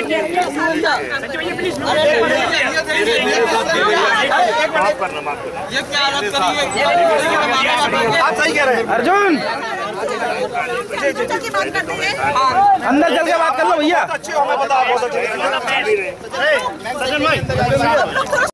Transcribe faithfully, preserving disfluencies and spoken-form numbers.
आप सही कह रहे हैं अर्जुन, अंदर चल के बात कर लो भैया। अच्छे हो, मैं बता बहुत अच्छे।